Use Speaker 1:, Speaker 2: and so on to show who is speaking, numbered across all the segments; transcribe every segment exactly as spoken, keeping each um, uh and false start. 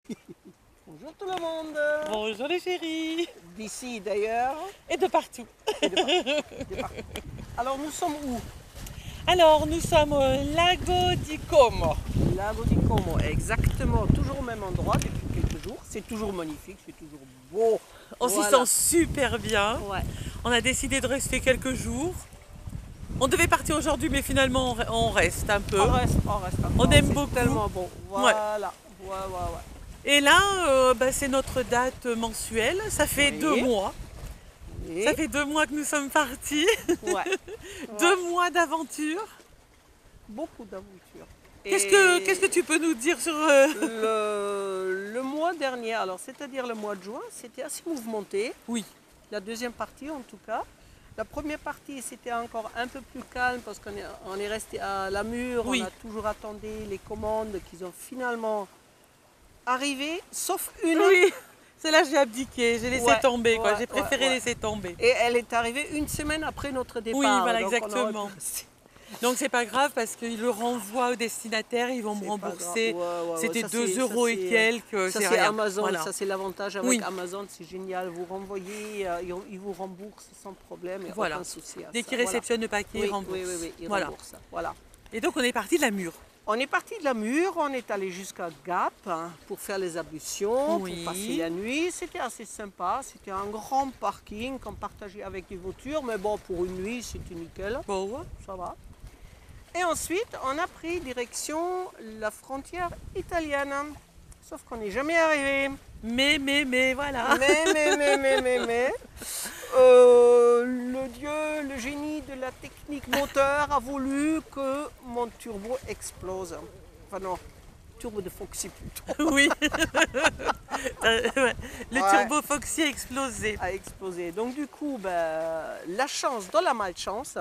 Speaker 1: Bonjour tout le monde.
Speaker 2: Bonjour les chéris.
Speaker 1: D'ici d'ailleurs.
Speaker 2: Et de partout.
Speaker 1: Et de partout, de partout. Alors nous sommes où?
Speaker 2: Alors nous sommes au Lago di Como.
Speaker 1: Lago di Como, exactement, toujours au même endroit depuis quelques jours. C'est toujours magnifique, c'est toujours beau.
Speaker 2: On
Speaker 1: Voilà.
Speaker 2: s'y sent super bien.
Speaker 1: Ouais.
Speaker 2: On a décidé de rester quelques jours. On devait partir aujourd'hui mais finalement on re- on reste un peu.
Speaker 1: On reste, on reste.
Speaker 2: On
Speaker 1: encore,
Speaker 2: aime
Speaker 1: c'est
Speaker 2: beaucoup.
Speaker 1: tellement bon. Voilà. Ouais, ouais, ouais.
Speaker 2: Et là euh, bah, c'est notre date mensuelle. Ça fait
Speaker 1: Oui.
Speaker 2: deux mois.
Speaker 1: Et-
Speaker 2: Ça fait deux mois que nous sommes partis.
Speaker 1: Ouais.
Speaker 2: Deux mois d'aventure.
Speaker 1: Beaucoup d'aventures.
Speaker 2: Qu'est-ce
Speaker 1: Et
Speaker 2: que, qu'est-ce que tu peux nous dire sur... euh,
Speaker 1: le, le mois dernier, alors c'est-à-dire le mois de juin, c'était assez mouvementé.
Speaker 2: Oui.
Speaker 1: La deuxième partie en tout cas. La première partie c'était encore un peu plus calme parce qu'on est, on est resté à la mure,
Speaker 2: Oui.
Speaker 1: on a toujours attendu les commandes qui ont finalement arrivé, sauf une.
Speaker 2: Oui. C'est là que j'ai abdiqué, j'ai laissé
Speaker 1: Ouais,
Speaker 2: tomber, quoi.
Speaker 1: ouais,
Speaker 2: J'ai préféré
Speaker 1: ouais, ouais.
Speaker 2: laisser tomber.
Speaker 1: Et elle est arrivée une semaine après notre départ.
Speaker 2: Oui, voilà,
Speaker 1: donc on aurait
Speaker 2: exactement.
Speaker 1: pu rester.
Speaker 2: Donc c'est pas grave parce qu'ils le renvoient au destinataire, ils vont me
Speaker 1: C'est pas
Speaker 2: rembourser.
Speaker 1: grave. Ouais, ouais, ouais,
Speaker 2: C'était
Speaker 1: ça,
Speaker 2: deux
Speaker 1: c'est-
Speaker 2: euros
Speaker 1: ça,
Speaker 2: et
Speaker 1: c'est-
Speaker 2: quelques,
Speaker 1: Ça
Speaker 2: c'est
Speaker 1: c'est
Speaker 2: rien.
Speaker 1: Amazon,
Speaker 2: Voilà.
Speaker 1: ça c'est l'avantage avec
Speaker 2: Oui.
Speaker 1: Amazon, c'est génial. Vous renvoyez, euh, ils ils vous remboursent sans problème, et
Speaker 2: Voilà.
Speaker 1: aucun souci. à
Speaker 2: Dès
Speaker 1: ça.
Speaker 2: qu'ils
Speaker 1: Voilà.
Speaker 2: réceptionnent le paquet,
Speaker 1: Oui,
Speaker 2: ils remboursent.
Speaker 1: oui, oui, oui, ils
Speaker 2: Voilà.
Speaker 1: remboursent. Voilà.
Speaker 2: Et donc on est parti de la mure.
Speaker 1: On est parti de la Mure, on est allé jusqu'à Gap hein, pour faire les ablutions,
Speaker 2: Oui.
Speaker 1: pour passer la nuit. C'était assez sympa, c'était un grand parking qu'on partageait avec des voitures, mais bon, pour une nuit, c'était nickel,
Speaker 2: Bon, ouais.
Speaker 1: ça va. Et ensuite, on a pris direction la frontière italienne, sauf qu'on n'est jamais arrivé.
Speaker 2: Mais, mais, mais, voilà.
Speaker 1: Mais, mais, mais, mais, mais, mais, euh, le dieu, le génie de la technique moteur a voulu que mon turbo explose. Enfin non, turbo de Foxy plutôt,
Speaker 2: Oui. Euh, ouais. Le
Speaker 1: Ouais.
Speaker 2: turbo Foxy a explosé.
Speaker 1: a explosé. Donc du coup, ben, la chance dans la malchance,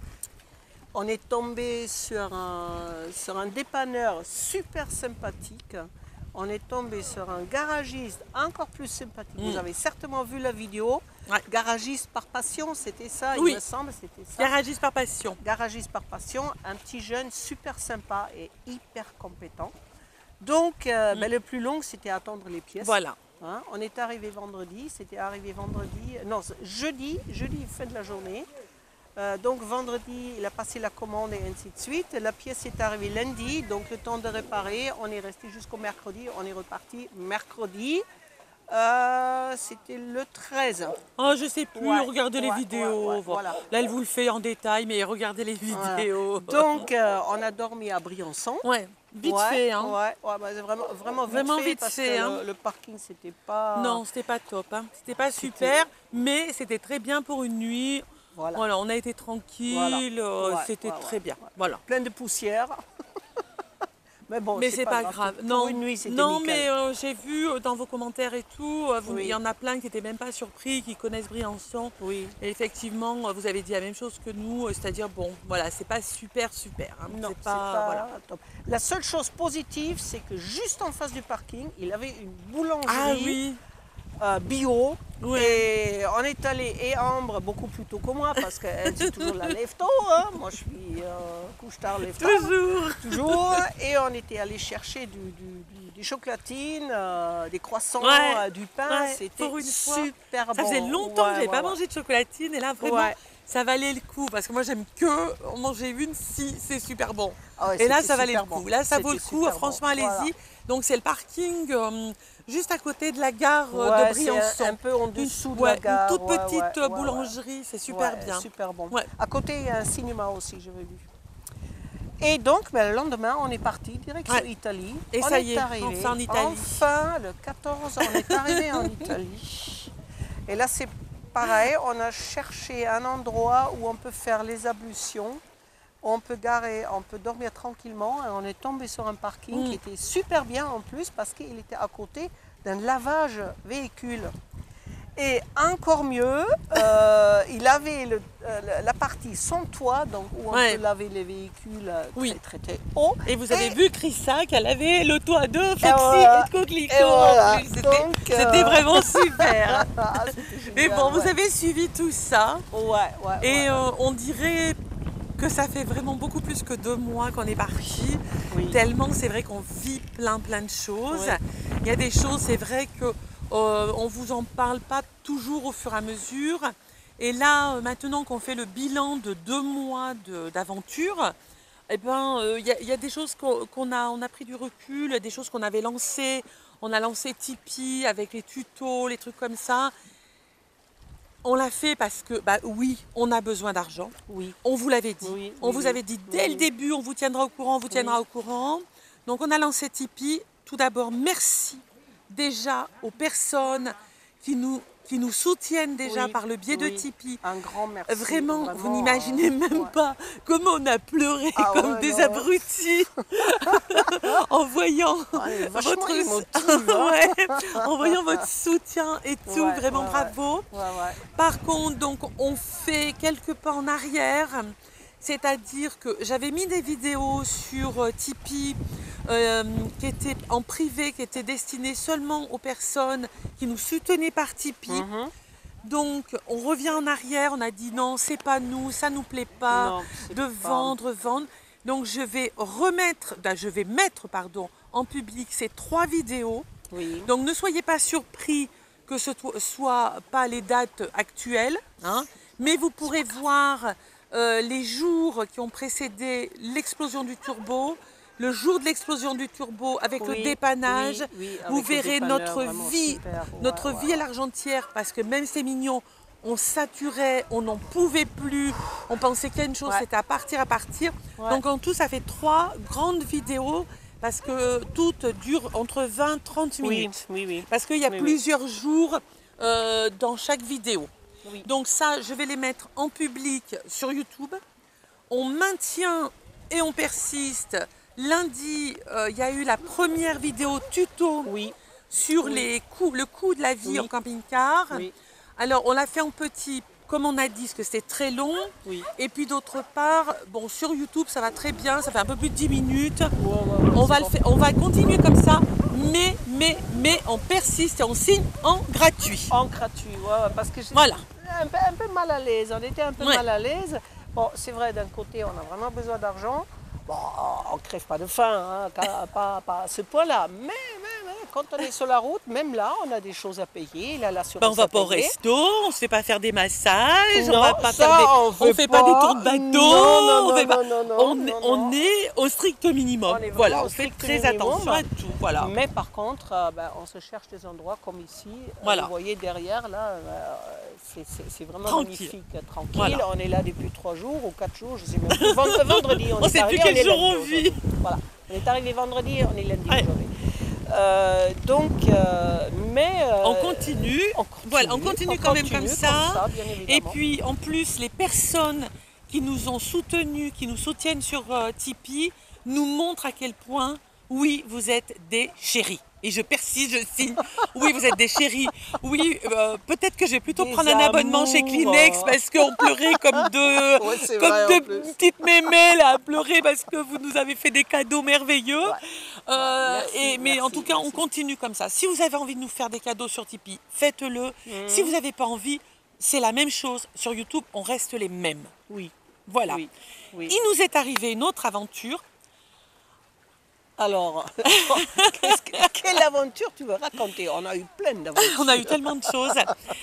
Speaker 1: on est tombé sur un, sur un dépanneur super sympathique. On est tombé sur un garagiste encore plus sympathique.
Speaker 2: Mm.
Speaker 1: Vous avez certainement vu la vidéo.
Speaker 2: Ouais.
Speaker 1: Garagiste par passion, c'était ça,
Speaker 2: Oui.
Speaker 1: il me semble, c'était ça.
Speaker 2: Garagiste par passion.
Speaker 1: Garagiste par passion, un petit jeune super sympa et hyper compétent. Donc, euh,
Speaker 2: Mm.
Speaker 1: ben, le plus long, c'était attendre les pièces.
Speaker 2: Voilà.
Speaker 1: Hein, on est arrivé vendredi, c'était arrivé vendredi, non, jeudi, jeudi, fin de la journée. Euh, donc vendredi, il a passé la commande et ainsi de suite. La pièce est arrivée lundi, donc le temps de réparer. On est resté jusqu'au mercredi, on est reparti mercredi. Euh, c'était le treize.
Speaker 2: Oh, je sais plus,
Speaker 1: Ouais,
Speaker 2: regardez les
Speaker 1: ouais,
Speaker 2: vidéos.
Speaker 1: ouais, ouais, voilà.
Speaker 2: Là, elle vous le fait en détail, mais regardez les
Speaker 1: Voilà.
Speaker 2: vidéos.
Speaker 1: Donc euh, on a dormi à Briançon.
Speaker 2: Ouais, vite
Speaker 1: Ouais,
Speaker 2: fait, hein.
Speaker 1: Ouais, ouais, bah, c'est vraiment, vraiment vite
Speaker 2: Vraiment
Speaker 1: fait
Speaker 2: vite
Speaker 1: parce
Speaker 2: fait,
Speaker 1: que
Speaker 2: hein.
Speaker 1: le, le parking c'était pas.
Speaker 2: Non, c'était pas top, hein. C'était pas super, mais c'était très bien pour une nuit.
Speaker 1: Voilà.
Speaker 2: Voilà, on a été tranquille, euh,
Speaker 1: Ouais,
Speaker 2: c'était
Speaker 1: ouais,
Speaker 2: très
Speaker 1: ouais,
Speaker 2: bien.
Speaker 1: ouais.
Speaker 2: Voilà.
Speaker 1: Plein de poussière. Mais bon,
Speaker 2: Mais c'est pas grave.
Speaker 1: Pour
Speaker 2: Non,
Speaker 1: une nuit, c'était
Speaker 2: non,
Speaker 1: nickel.
Speaker 2: mais euh, j'ai vu euh, dans vos commentaires et tout, euh, vous- il
Speaker 1: Oui.
Speaker 2: y en a plein qui n'étaient même pas surpris, qui connaissent Briançon.
Speaker 1: Oui.
Speaker 2: Et effectivement, euh, vous avez dit la même chose que nous, euh, c'est-à-dire bon, voilà, c'est pas super super. hein.
Speaker 1: Non,
Speaker 2: C'est
Speaker 1: c'est pas,
Speaker 2: voilà.
Speaker 1: top. La seule chose positive, c'est que juste en face du parking, il avait une boulangerie
Speaker 2: Ah oui,
Speaker 1: euh, bio.
Speaker 2: oui.
Speaker 1: Et on est allé, et Ambre beaucoup plus tôt que moi, parce qu'elle c'est toujours la lève tôt. Hein. Moi, je suis euh, couche-tard, lève tard.
Speaker 2: Toujours.
Speaker 1: Toujours. Et on était allé chercher du, du- du- des chocolatines, euh, des croissants,
Speaker 2: Ouais,
Speaker 1: euh, du pain.
Speaker 2: ouais,
Speaker 1: C'était
Speaker 2: pour une fois.
Speaker 1: super bon.
Speaker 2: Ça faisait longtemps que
Speaker 1: Ouais,
Speaker 2: j'avais
Speaker 1: ouais,
Speaker 2: pas
Speaker 1: ouais.
Speaker 2: mangé de chocolatine et là vraiment
Speaker 1: Ouais.
Speaker 2: ça valait le coup parce que moi j'aime que en manger une si c'est super bon.
Speaker 1: Ah ouais,
Speaker 2: Et là
Speaker 1: c'était
Speaker 2: ça valait le
Speaker 1: super
Speaker 2: coup.
Speaker 1: bon.
Speaker 2: Là ça vaut le
Speaker 1: C'était
Speaker 2: coup,
Speaker 1: super
Speaker 2: franchement
Speaker 1: bon.
Speaker 2: allez-y.
Speaker 1: Voilà.
Speaker 2: Donc c'est le parking euh, juste à côté de la gare euh,
Speaker 1: Ouais,
Speaker 2: de
Speaker 1: c'est
Speaker 2: Briançon.
Speaker 1: un peu en
Speaker 2: Une,
Speaker 1: dessous de
Speaker 2: ouais,
Speaker 1: la gare.
Speaker 2: une toute
Speaker 1: ouais,
Speaker 2: petite
Speaker 1: ouais,
Speaker 2: euh,
Speaker 1: ouais,
Speaker 2: boulangerie, c'est super
Speaker 1: ouais,
Speaker 2: bien.
Speaker 1: Super bon.
Speaker 2: Ouais.
Speaker 1: À côté, il y a un cinéma aussi, j'avais vu. Et donc, ben, le lendemain, on est parti direction
Speaker 2: Ouais.
Speaker 1: Italie.
Speaker 2: Et
Speaker 1: on
Speaker 2: ça
Speaker 1: est
Speaker 2: y est,
Speaker 1: arrivé,
Speaker 2: enfin en Italie.
Speaker 1: Enfin, le quatorze, on est arrivé en Italie. Et là, c'est pareil, on a cherché un endroit où on peut faire les ablutions, où on peut garer, on peut dormir tranquillement. Et on est tombé sur un parking
Speaker 2: Mm.
Speaker 1: qui était super bien en plus parce qu'il était à côté d'un lavage véhicule. Et encore mieux, euh, il avait le- euh, la partie sans toit, donc où on
Speaker 2: Ouais.
Speaker 1: peut laver les véhicules euh, très,
Speaker 2: Oui.
Speaker 1: très très haut.
Speaker 2: Et vous avez vu Chrissa qu'elle avait le toit de Foxy et,
Speaker 1: voilà.
Speaker 2: de Coquelicot.
Speaker 1: Et voilà.
Speaker 2: en plus. C'était
Speaker 1: Donc, euh,
Speaker 2: c'était vraiment super.
Speaker 1: Ah, c'était
Speaker 2: Mais
Speaker 1: génial,
Speaker 2: bon, vous
Speaker 1: ouais.
Speaker 2: avez suivi tout ça
Speaker 1: Ouais, ouais,
Speaker 2: et
Speaker 1: ouais.
Speaker 2: euh, on dirait que ça fait vraiment beaucoup plus que deux mois qu'on est parti.
Speaker 1: Oui.
Speaker 2: Tellement c'est vrai qu'on vit plein plein de choses.
Speaker 1: Ouais.
Speaker 2: Il y a des choses, c'est vrai que euh, on vous en parle pas toujours au fur et à mesure. Et là, euh, maintenant qu'on fait le bilan de deux mois de- d'aventure, eh ben, euh, il y, a- il y a des choses qu'on qu'on a, on a pris du recul, des choses qu'on avait lancées. On a lancé Tipeee avec les tutos, les trucs comme ça. On l'a fait parce que, bah oui, on a besoin d'argent.
Speaker 1: Oui.
Speaker 2: On vous l'avait dit.
Speaker 1: Oui,
Speaker 2: on
Speaker 1: oui,
Speaker 2: vous
Speaker 1: oui.
Speaker 2: avait dit dès
Speaker 1: Oui,
Speaker 2: le
Speaker 1: oui.
Speaker 2: début, on vous tiendra au courant, on vous tiendra
Speaker 1: Oui.
Speaker 2: au courant. Donc on a lancé Tipeee. Tout d'abord, merci déjà aux personnes qui nous, qui nous soutiennent déjà
Speaker 1: Oui,
Speaker 2: par le biais de
Speaker 1: oui.
Speaker 2: Tipeee.
Speaker 1: Un grand merci.
Speaker 2: Vraiment, vous
Speaker 1: vraiment,
Speaker 2: n'imaginez
Speaker 1: euh,
Speaker 2: même
Speaker 1: ouais.
Speaker 2: pas comment on a pleuré
Speaker 1: Ah
Speaker 2: comme
Speaker 1: ouais,
Speaker 2: des
Speaker 1: non.
Speaker 2: abrutis en voyant
Speaker 1: Ah, elle est vachement
Speaker 2: votre
Speaker 1: émotive, hein.
Speaker 2: Ouais, en voyant votre soutien et tout.
Speaker 1: Ouais,
Speaker 2: Vraiment
Speaker 1: ouais,
Speaker 2: bravo.
Speaker 1: Ouais, ouais.
Speaker 2: Par contre, donc, on fait quelques pas en arrière, c'est-à-dire que j'avais mis des vidéos sur euh, Tipeee euh, qui étaient en privé, qui étaient destinées seulement aux personnes qui nous soutenaient par Tipeee.
Speaker 1: Mhm.
Speaker 2: Donc, on revient en arrière, on a dit non, c'est pas nous, ça nous plaît pas
Speaker 1: Non, c'est
Speaker 2: de
Speaker 1: pas-
Speaker 2: vendre, vendre. Donc, je vais remettre, ben, je vais mettre, pardon, en public ces trois vidéos.
Speaker 1: Oui.
Speaker 2: Donc ne soyez pas surpris que ce ne soit pas les dates actuelles, hein, mais vous pourrez voir euh, les jours qui ont précédé l'explosion du turbo, le jour de l'explosion du turbo avec le
Speaker 1: Oui,
Speaker 2: dépannage.
Speaker 1: oui, oui,
Speaker 2: Vous
Speaker 1: avec le
Speaker 2: verrez
Speaker 1: dépanneur,
Speaker 2: notre
Speaker 1: vraiment
Speaker 2: vie,
Speaker 1: super. Ouais,
Speaker 2: notre
Speaker 1: ouais,
Speaker 2: vie à
Speaker 1: ouais.
Speaker 2: l'Argentière, parce que même c'est mignon, on saturait, on n'en pouvait plus, on pensait qu'il y a une chose,
Speaker 1: Ouais.
Speaker 2: c'était à partir, à partir.
Speaker 1: Ouais.
Speaker 2: Donc en tout, ça fait trois grandes vidéos, parce que toutes durent entre vingt et trente
Speaker 1: Oui,
Speaker 2: minutes.
Speaker 1: oui, oui.
Speaker 2: Parce qu'il y a
Speaker 1: Oui, oui.
Speaker 2: plusieurs jours euh, dans chaque vidéo.
Speaker 1: Oui.
Speaker 2: Donc ça, je vais les mettre en public sur YouTube. On maintient et on persiste. Lundi, euh, il y a eu la première vidéo tuto
Speaker 1: Oui,
Speaker 2: sur
Speaker 1: Oui.
Speaker 2: les coûts, le coût de la vie
Speaker 1: Oui.
Speaker 2: en camping-car.
Speaker 1: oui,
Speaker 2: Alors, on l'a fait en petit, comme on a dit, parce que c'était très long.
Speaker 1: oui.
Speaker 2: Et puis d'autre part, bon, sur YouTube, ça va très bien, ça fait un peu plus de dix minutes.
Speaker 1: Ouais, ouais, ouais,
Speaker 2: On
Speaker 1: c'est
Speaker 2: va,
Speaker 1: bon.
Speaker 2: le faire, on va continuer comme ça, mais, mais, mais on persiste et on signe en gratuit.
Speaker 1: En gratuit, ouais, ouais, parce que j'étais
Speaker 2: Voilà.
Speaker 1: un peu, un peu mal à l'aise. On était un peu
Speaker 2: Ouais.
Speaker 1: mal à l'aise. Bon, c'est vrai, d'un côté, on a vraiment besoin d'argent. Bon, on ne crève pas de faim, hein, pas, pas- pas à ce point-là. Mais, mais, mais, quand on est sur la route, même là, on a des choses à payer. Il a l'assurance
Speaker 2: Ben, on va
Speaker 1: à
Speaker 2: pas au
Speaker 1: payer.
Speaker 2: resto, on se fait pas faire des massages, on
Speaker 1: Non,
Speaker 2: va pas
Speaker 1: ça,
Speaker 2: faire des,
Speaker 1: on fait
Speaker 2: fait pas.
Speaker 1: pas.
Speaker 2: des tours de bateau,
Speaker 1: Non, non,
Speaker 2: on fait
Speaker 1: non,
Speaker 2: pas-
Speaker 1: non, non,
Speaker 2: on,
Speaker 1: non,
Speaker 2: on
Speaker 1: non.
Speaker 2: est au strict minimum.
Speaker 1: On est
Speaker 2: Voilà,
Speaker 1: vraiment
Speaker 2: on
Speaker 1: au
Speaker 2: fait
Speaker 1: strict
Speaker 2: très
Speaker 1: minimum.
Speaker 2: attention à tout. Voilà.
Speaker 1: Mais par contre, euh, ben, on se cherche des endroits comme ici. Euh,
Speaker 2: Voilà.
Speaker 1: Vous voyez derrière, là, euh, c'est- c'est c'est vraiment
Speaker 2: Tranquille.
Speaker 1: magnifique, euh, tranquille.
Speaker 2: Voilà.
Speaker 1: On est là depuis trois jours ou quatre jours, je sais même plus. Vend- Vendredi, on,
Speaker 2: On
Speaker 1: est
Speaker 2: sait
Speaker 1: arrivé,
Speaker 2: plus quel
Speaker 1: on est
Speaker 2: jour
Speaker 1: lundi
Speaker 2: on vit.
Speaker 1: aujourd'hui. Voilà. On est arrivé vendredi, on est lundi
Speaker 2: Ouais.
Speaker 1: aujourd'hui. Euh, donc, euh, mais... euh,
Speaker 2: On continue.
Speaker 1: on continue,
Speaker 2: Voilà, on continue
Speaker 1: on
Speaker 2: quand même
Speaker 1: continue
Speaker 2: comme ça.
Speaker 1: bien évidemment.
Speaker 2: Et puis en plus, les personnes qui nous ont soutenus, qui nous soutiennent sur euh, Tipeee, nous montrent à quel point, oui, vous êtes des chéris. Et je persiste, je signe. Oui, vous êtes des chéris. Oui, euh, peut-être que je vais plutôt
Speaker 1: Des
Speaker 2: prendre un abonnement chez
Speaker 1: amours.
Speaker 2: Kleenex parce qu'on pleurait comme deux,
Speaker 1: Ouais, c'est
Speaker 2: comme
Speaker 1: vrai, en
Speaker 2: deux
Speaker 1: plus.
Speaker 2: petites mémées là, à pleurer parce que vous nous avez fait des cadeaux merveilleux.
Speaker 1: Ouais.
Speaker 2: Euh,
Speaker 1: Merci,
Speaker 2: et, mais en
Speaker 1: merci,
Speaker 2: tout cas, on
Speaker 1: merci.
Speaker 2: continue comme ça. Si vous avez envie de nous faire des cadeaux sur Tipeee, faites-le.
Speaker 1: Mhm.
Speaker 2: Si vous n'avez pas envie, c'est la même chose. Sur YouTube, on reste les mêmes.
Speaker 1: Oui,
Speaker 2: Voilà.
Speaker 1: oui, oui.
Speaker 2: Il nous est arrivé une autre aventure.
Speaker 1: Alors, qu'est-ce que- quelle aventure tu veux raconter? On a eu plein d'aventures.
Speaker 2: On a eu tellement de choses.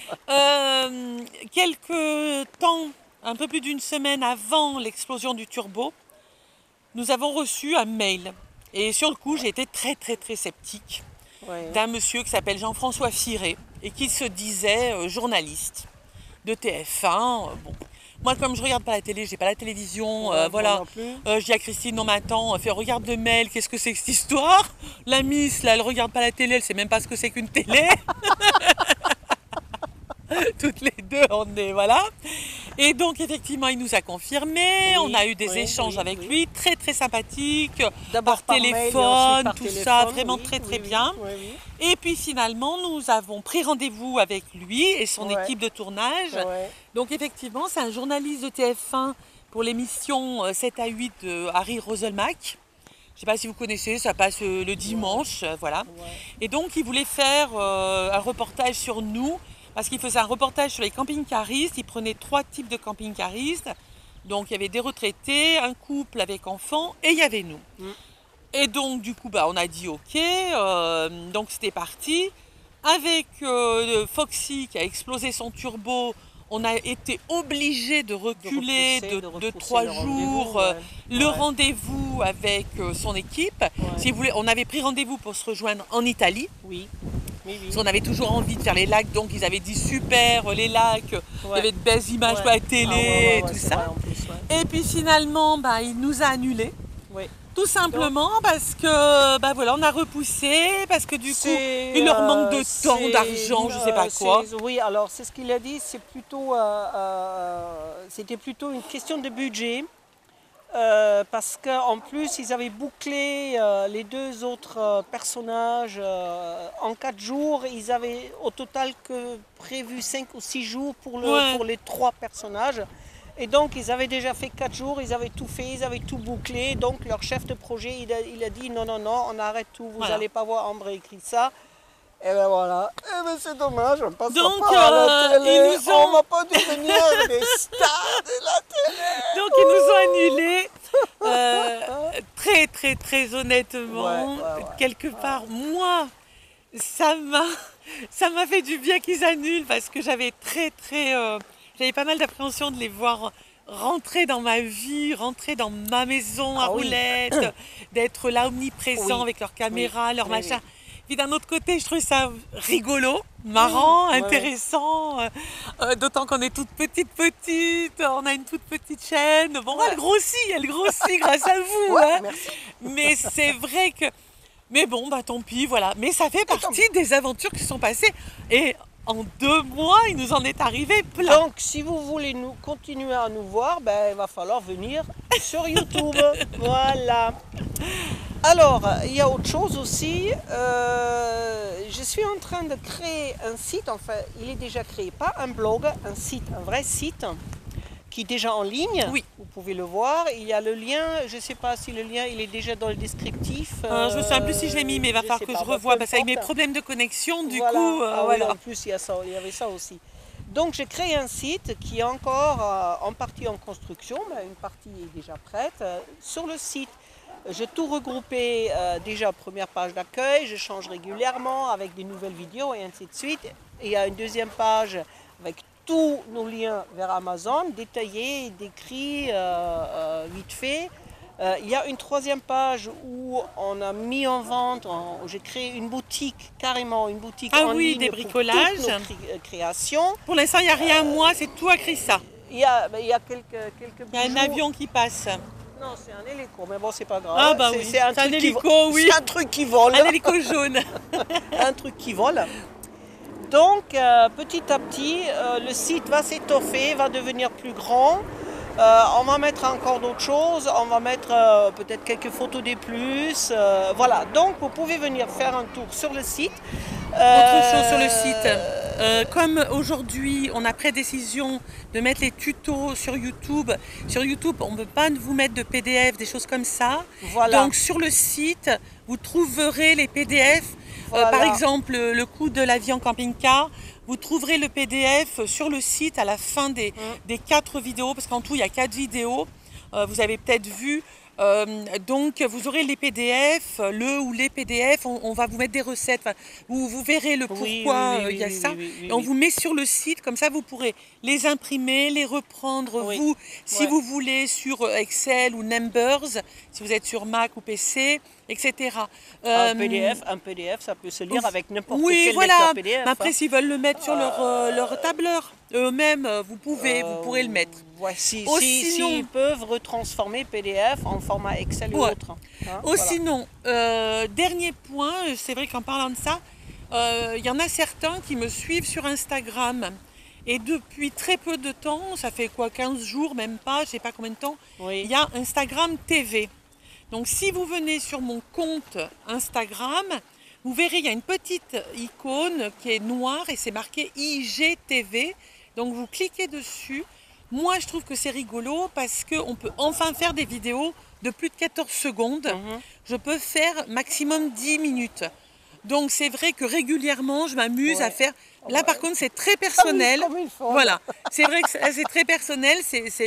Speaker 2: Euh, quelques temps, un peu plus d'une semaine avant l'explosion du turbo, nous avons reçu un mail. Et sur le coup, j'ai été très très très sceptique
Speaker 1: Ouais.
Speaker 2: d'un monsieur qui s'appelle Jean-François Firé et qui se disait euh, journaliste de T F un. Euh, bon. Moi, comme je regarde pas la télé, j'ai pas la télévision,
Speaker 1: Ouais,
Speaker 2: euh,
Speaker 1: moi
Speaker 2: voilà.
Speaker 1: non plus.
Speaker 2: Euh, je dis à Christine, non mais attends, fait regarde le mail, qu'est-ce que c'est que cette histoire? La Miss, là, elle regarde pas la télé, elle sait même pas ce que c'est qu'une télé. Toutes les deux, on est, voilà. Et donc, effectivement, il nous a confirmé,
Speaker 1: Oui,
Speaker 2: on a eu des
Speaker 1: oui,
Speaker 2: échanges
Speaker 1: oui,
Speaker 2: avec
Speaker 1: oui.
Speaker 2: lui, très très sympathiques,
Speaker 1: D'abord
Speaker 2: par
Speaker 1: par mail et ensuite
Speaker 2: téléphone,
Speaker 1: par
Speaker 2: tout
Speaker 1: téléphone,
Speaker 2: ça, vraiment
Speaker 1: oui,
Speaker 2: très très
Speaker 1: oui, oui,
Speaker 2: bien.
Speaker 1: oui, oui.
Speaker 2: Et puis finalement, nous avons pris rendez-vous avec lui et son
Speaker 1: Ouais.
Speaker 2: équipe de tournage.
Speaker 1: Ouais.
Speaker 2: Donc effectivement, c'est un journaliste de T F un pour l'émission euh, sept à huit de Harry Roselmack. Je ne sais pas si vous connaissez, ça passe euh, le dimanche, euh, voilà.
Speaker 1: Ouais.
Speaker 2: Et donc il voulait faire euh, un reportage sur nous, parce qu'il faisait un reportage sur les camping-caristes. Il prenait trois types de camping-caristes. Donc il y avait des retraités, un couple avec enfants et il y avait nous. Mm. Et donc du coup bah, on a dit ok, euh, donc c'était parti. Avec euh, Foxy qui a explosé son turbo, on a été obligé de reculer de, de, de, de trois jours ouais. le ouais. rendez-vous avec euh, son équipe. Ouais. Si vous voulez, on avait pris rendez-vous pour se rejoindre en Italie.
Speaker 1: Oui. Oui, oui.
Speaker 2: Parce qu'on avait toujours envie de faire les lacs, donc ils avaient dit super, les lacs, ouais. il y avait de belles images ouais. à la télé, ah, ouais, ouais, ouais, tout ça. Plus, ouais. Et puis finalement, bah, il nous a annulés. Oui. Tout simplement donc, parce que bah voilà, on a repoussé, parce que du coup, il leur manque de euh, temps, d'argent, je ne sais pas quoi.
Speaker 1: Oui, alors c'est ce qu'il a dit, c'est plutôt, euh, euh, c'était plutôt une question de budget. Euh, parce qu'en plus, ils avaient bouclé euh, les deux autres euh, personnages euh, en quatre jours. Ils avaient au total que prévu cinq ou six jours pour, le, ouais. pour les trois personnages. Et donc, ils avaient déjà fait quatre jours, ils avaient tout fait, ils avaient tout bouclé. Donc, leur chef de projet, il a, il a dit non, non, non, on arrête tout, vous n'allez voilà. pas voir Ambre écrit ça. Et ben voilà, et ben c'est dommage, on passe
Speaker 2: donc,
Speaker 1: pas à la
Speaker 2: euh,
Speaker 1: télé,
Speaker 2: ils nous ont...
Speaker 1: on va pas devenir des stars de la télé.
Speaker 2: Donc ils nous ont annulés, euh, très très très honnêtement, ouais, ouais, ouais, quelque ouais. part, moi, ça m'a ça m'a fait du bien qu'ils annulent parce que j'avais très très, euh, j'avais pas mal d'appréhension de les voir rentrer dans ma vie, rentrer dans ma maison à ah, roulettes, oui. d'être là omniprésent oui. avec leur caméra, oui. leur oui, machin. Oui. Puis d'un autre côté, je trouve ça rigolo, marrant, mmh, intéressant, ouais. euh, d'autant qu'on est toute petite petite, on a une toute petite chaîne. Bon, ouais. elle grossit, elle grossit grâce à vous.
Speaker 1: Ouais,
Speaker 2: hein.
Speaker 1: Merci.
Speaker 2: Mais c'est vrai que... Mais bon, bah tant pis, voilà. Mais ça fait partie des aventures qui sont passées. Et en deux mois, il nous en est arrivé plein.
Speaker 1: Donc, si vous voulez nous continuer à nous voir, ben, il va falloir venir sur YouTube. Voilà. Alors, il y a autre chose aussi. Euh, je suis en train de créer un site. Enfin, il est déjà créé, pas un blog, un site, un vrai site qui est déjà en ligne.
Speaker 2: Oui.
Speaker 1: Vous pouvez le voir. Il y a le lien. Je ne sais pas si le lien il est déjà dans le descriptif.
Speaker 2: Euh, je ne sais plus si je l'ai mis, mais il va falloir que pas, je revoie parce qu'avec mes problèmes de connexion, du
Speaker 1: voilà.
Speaker 2: coup, euh,
Speaker 1: ah,
Speaker 2: voilà.
Speaker 1: Oui, en plus, il y a ça, il y avait ça aussi. Donc, j'ai créé un site qui est encore euh, en partie en construction, mais une partie est déjà prête. Euh, sur le site, j'ai tout regroupé, euh, déjà première page d'accueil, je change régulièrement avec des nouvelles vidéos et ainsi de suite. Et il y a une deuxième page avec tous nos liens vers Amazon, détaillés, décrits, euh, euh, vite fait. Euh, il y a une troisième page où on a mis en vente, j'ai créé une boutique, carrément une boutique
Speaker 2: ah
Speaker 1: en
Speaker 2: oui,
Speaker 1: ligne
Speaker 2: des bricolages.
Speaker 1: pour toutes nos cré créations.
Speaker 2: Pour l'instant, il n'y a rien à moi, c'est tout à Chrissa.
Speaker 1: Il y a, ben, il y a quelques, quelques
Speaker 2: Il y a un avion qui passe.
Speaker 1: Non, c'est un hélico, mais bon, c'est pas grave.
Speaker 2: Ah bah oui, c'est un, un hélico, oui.
Speaker 1: C'est un truc qui vole.
Speaker 2: Un hélico jaune.
Speaker 1: Un truc qui vole. Donc, euh, petit à petit, euh, le site va s'étoffer, va devenir plus grand. Euh, on va mettre encore d'autres choses, on va mettre euh, peut-être quelques photos des plus. Euh, voilà, donc vous pouvez venir faire un tour sur le site.
Speaker 2: Euh, Autre chose sur le site, euh, comme aujourd'hui on a pris décision de mettre les tutos sur YouTube, sur YouTube on ne peut pas vous mettre de P D F, des choses comme ça.
Speaker 1: Voilà.
Speaker 2: Donc sur le site, vous trouverez les P D F, voilà. euh, par exemple le coût de la vie en camping-car. Vous trouverez le P D F sur le site à la fin des, mmh. des quatre vidéos, parce qu'en tout, il y a quatre vidéos. Euh, vous avez peut-être vu. Euh, donc, vous aurez les P D F, le ou les P D F. On, on va vous mettre des recettes. Enfin, vous, vous verrez le pourquoi oui, oui, oui, euh, il y a oui, ça. Oui, oui, oui, et on oui. vous met sur le site. Comme ça, vous pourrez les imprimer, les reprendre, oui. vous, si ouais. vous voulez, sur Excel ou Numbers, si vous êtes sur Mac ou P C, et cetera.
Speaker 1: Un, euh, P D F, un P D F, ça peut se lire avec n'importe
Speaker 2: oui,
Speaker 1: quel
Speaker 2: voilà.
Speaker 1: lecteur P D F.
Speaker 2: Mais après, hein. s'ils veulent le mettre sur leur, euh, leur tableur, eux-mêmes, vous pouvez, euh, vous pourrez le mettre.
Speaker 1: Ouais, si, oh, si, sinon, s'ils peuvent retransformer P D F en format Excel ou
Speaker 2: ouais.
Speaker 1: autre. Hein,
Speaker 2: oh, voilà. Sinon, euh, dernier point, c'est vrai qu'en parlant de ça, il euh, y en a certains qui me suivent sur Instagram. Et depuis très peu de temps, ça fait quoi, quinze jours, même pas, je ne sais pas combien de temps, il oui. y a Instagram T V. Donc si vous venez sur mon compte Instagram, vous verrez, il y a une petite icône qui est noire et c'est marqué I G T V. Donc vous cliquez dessus. Moi, je trouve que c'est rigolo parce qu'on peut enfin faire des vidéos de plus de quatorze secondes. Mm-hmm. Je peux faire maximum dix minutes. Donc c'est vrai que régulièrement, je m'amuse ouais. à faire... Là, par contre, c'est très personnel.
Speaker 1: Comme une, comme une
Speaker 2: voilà, c'est vrai que c'est très personnel. C'est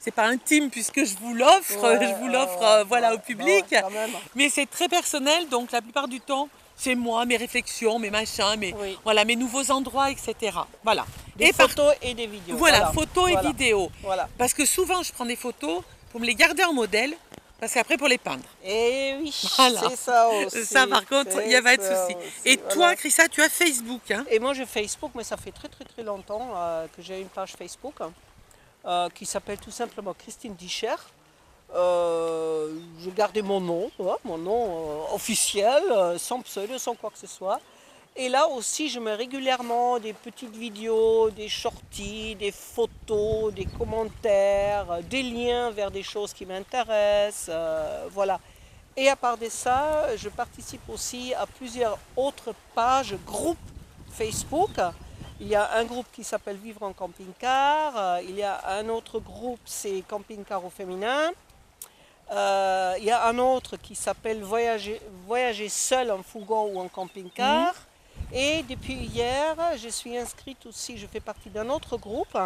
Speaker 2: c'est pas intime puisque je vous l'offre,
Speaker 1: Ouais,
Speaker 2: je vous l'offre
Speaker 1: ouais,
Speaker 2: euh, voilà
Speaker 1: ouais,
Speaker 2: au public.
Speaker 1: ouais, quand même.
Speaker 2: Mais c'est très personnel, donc la plupart du temps, c'est moi, mes réflexions, mes machins, mes,
Speaker 1: Oui.
Speaker 2: voilà, mes nouveaux endroits, et cetera. Voilà.
Speaker 1: Des
Speaker 2: et par-
Speaker 1: photos et des vidéos.
Speaker 2: voilà, photos
Speaker 1: Voilà.
Speaker 2: et vidéos.
Speaker 1: Voilà.
Speaker 2: Parce que souvent, je prends des photos pour me les garder en modèle, parce qu'après, pour les peindre.
Speaker 1: Et oui,
Speaker 2: Voilà.
Speaker 1: c'est ça aussi.
Speaker 2: Ça, par contre, il n'y a pas de
Speaker 1: ça
Speaker 2: souci.
Speaker 1: aussi,
Speaker 2: Et
Speaker 1: voilà.
Speaker 2: toi, Chrissa, tu as Facebook, hein?
Speaker 1: Et moi, j'ai Facebook, mais ça fait très très très longtemps euh, que j'ai une page Facebook euh, qui s'appelle tout simplement Christine Discher. Euh, je gardais mon nom, ouais, mon nom euh, officiel, euh, sans pseudo, sans quoi que ce soit. Et là aussi, je mets régulièrement des petites vidéos, des shorties, des photos, des commentaires, euh, des liens vers des choses qui m'intéressent. Euh, voilà. Et à part de ça, je participe aussi à plusieurs autres pages, groupes Facebook. Il y a un groupe qui s'appelle Vivre en camping-car. Euh, il y a un autre groupe, c'est Camping-car au féminin. Euh, il y a un autre qui s'appelle Voyager, Voyager seul en fourgon ou en camping-car. Mmh. Et depuis hier, je suis inscrite aussi, je fais partie d'un autre groupe.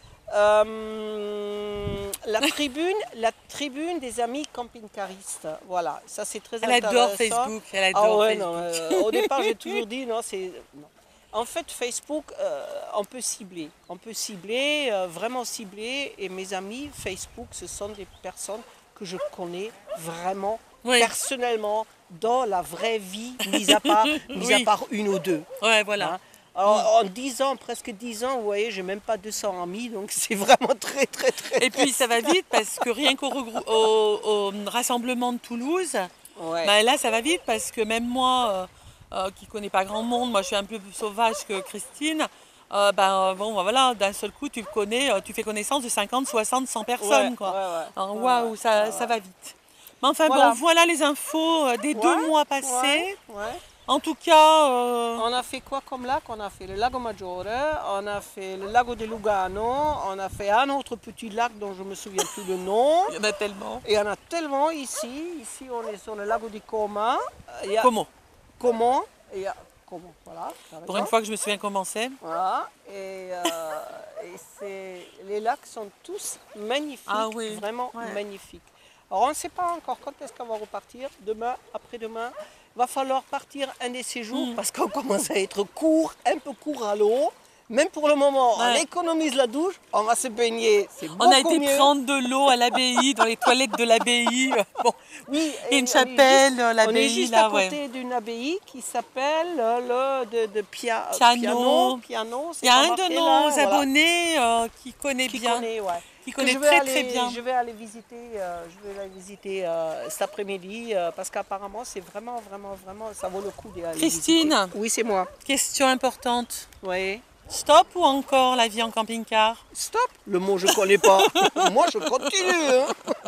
Speaker 1: Euh, la tribune, la tribune des amis camping-caristes. Voilà, ça c'est très
Speaker 2: Elle
Speaker 1: intéressant.
Speaker 2: adore Facebook. Elle adore
Speaker 1: ah ouais,
Speaker 2: Facebook.
Speaker 1: non, euh, au départ, j'ai toujours dit non, c'est. Non. En fait, Facebook, euh, on peut cibler. On peut cibler, euh, vraiment cibler. Et mes amis Facebook, ce sont des personnes que je connais vraiment oui. personnellement dans la vraie vie, mis à part, mis oui. à part une ou deux.
Speaker 2: Ouais, voilà. Hein?
Speaker 1: Alors, en dix ans, presque dix ans, vous voyez, j'ai même pas deux cents amis, donc c'est vraiment très, très, très...
Speaker 2: Et puis, ça va vite, parce que rien qu'au au, au rassemblement de Toulouse, ouais. bah, là, ça va vite, parce que même moi, euh, euh, qui ne connais pas grand monde, moi, je suis un peu plus sauvage que Christine, euh, ben, bon, voilà, d'un seul coup, tu connais, tu fais connaissance de cinquante, soixante, cent personnes,
Speaker 1: ouais,
Speaker 2: quoi.
Speaker 1: Ouais, ouais.
Speaker 2: Alors, waouh, ça,
Speaker 1: ouais,
Speaker 2: ça va vite. Mais enfin, voilà. bon, voilà les infos des ouais, deux mois passés.
Speaker 1: Ouais, ouais.
Speaker 2: En tout cas... Euh...
Speaker 1: On a fait quoi comme lac? On a fait le Lago Maggiore, on a fait le Lago de Lugano, on a fait un autre petit lac dont je ne me souviens plus le nom.
Speaker 2: Il y en a tellement.
Speaker 1: Et il y en a tellement ici. Ici, on est sur le Lago di Como. Il y a...
Speaker 2: Como.
Speaker 1: Como. Et il y a... Como, voilà.
Speaker 2: Pour une fois que je me souviens comment c'est.
Speaker 1: Voilà. Et, euh, et c'est... les lacs sont tous magnifiques.
Speaker 2: Ah oui.
Speaker 1: Vraiment
Speaker 2: ouais.
Speaker 1: magnifiques. Alors, on ne sait pas encore quand est-ce qu'on va repartir. Demain, après-demain. Va falloir partir un de ces jours mmh. parce qu'on commence à être court, un peu court à l'eau. Même pour le moment, ouais. on économise la douche, on va se baigner.
Speaker 2: On a été mieux. prendre de l'eau à l'abbaye, dans les toilettes de l'abbaye. Bon.
Speaker 1: Oui,
Speaker 2: et une chapelle, l'abbaye.
Speaker 1: On est juste
Speaker 2: là,
Speaker 1: à côté
Speaker 2: ouais.
Speaker 1: d'une abbaye qui s'appelle le de, de Pia,
Speaker 2: Piano.
Speaker 1: Piano. Piano
Speaker 2: Il y a un de nos là, abonnés voilà. euh, qui connaît
Speaker 1: qui
Speaker 2: bien.
Speaker 1: Connaît, ouais.
Speaker 2: Qui connaît très
Speaker 1: aller,
Speaker 2: très bien.
Speaker 1: Je vais aller visiter, euh, je vais aller visiter euh, cet après-midi euh, parce qu'apparemment c'est vraiment, vraiment, vraiment, ça vaut le coup d'y aller.
Speaker 2: Christine.
Speaker 1: Visiter. Oui, c'est moi.
Speaker 2: Question importante.
Speaker 1: Oui.
Speaker 2: Stop ou encore la vie en camping-car?
Speaker 1: Stop. Le mot je connais pas. Moi je continue. Hein.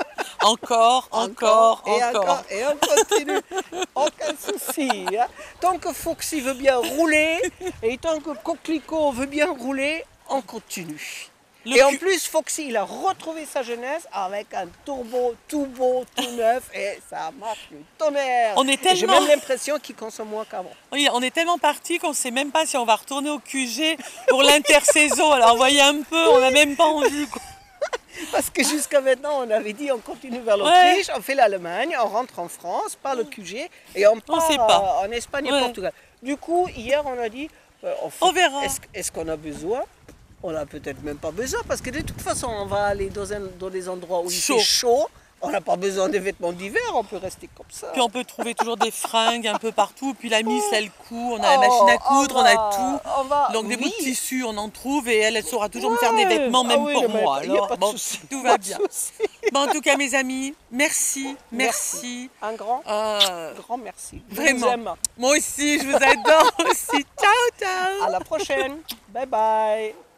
Speaker 2: Encore, encore,
Speaker 1: et
Speaker 2: encore,
Speaker 1: encore. Et on continue. Aucun souci. Hein. Tant que Foxy veut bien rouler et tant que Coquelicot veut bien rouler, on continue. Le et en plus, Foxy, il a retrouvé sa jeunesse avec un turbo tout beau, tout neuf, et ça marche le tonnerre.
Speaker 2: On est tellement...
Speaker 1: J'ai même l'impression qu'il consomme moins qu'avant.
Speaker 2: Oui, on est tellement parti qu'on ne sait même pas si on va retourner au Q G pour l'intersaison. Alors, voyez un peu, on n'a même pas envie. Quoi.
Speaker 1: Parce que jusqu'à maintenant, on avait dit on continue vers l'Autriche, ouais. on fait l'Allemagne, on rentre en France par le Q G et on part
Speaker 2: on sait pas.
Speaker 1: Euh, en Espagne et
Speaker 2: ouais.
Speaker 1: Portugal. Du coup, hier, on a dit, euh, on, fait,
Speaker 2: on verra.
Speaker 1: Est-ce, est-ce qu'on a besoin? On n'a peut-être même pas besoin parce que de toute façon, on va aller dans, un, dans des endroits où
Speaker 2: chaud.
Speaker 1: il fait chaud. On n'a pas besoin de vêtements d'hiver, on peut rester comme ça.
Speaker 2: Puis on peut trouver toujours des fringues un peu partout. Puis la Miss, elle coud, on a oh, la machine à coudre, on, va, on a tout.
Speaker 1: On va,
Speaker 2: Donc
Speaker 1: oui.
Speaker 2: des bouts de tissu, on en trouve et elle, elle saura toujours ouais. me faire des vêtements, même ah oui, pour moi. Alors, bon, tout va bien. Bon, en tout cas, mes amis, merci, merci.
Speaker 1: merci. Un grand,
Speaker 2: euh,
Speaker 1: grand merci. Je
Speaker 2: vraiment.
Speaker 1: vous aime.
Speaker 2: Moi aussi, je vous adore aussi. Ciao, ciao.
Speaker 1: À la prochaine. Bye bye.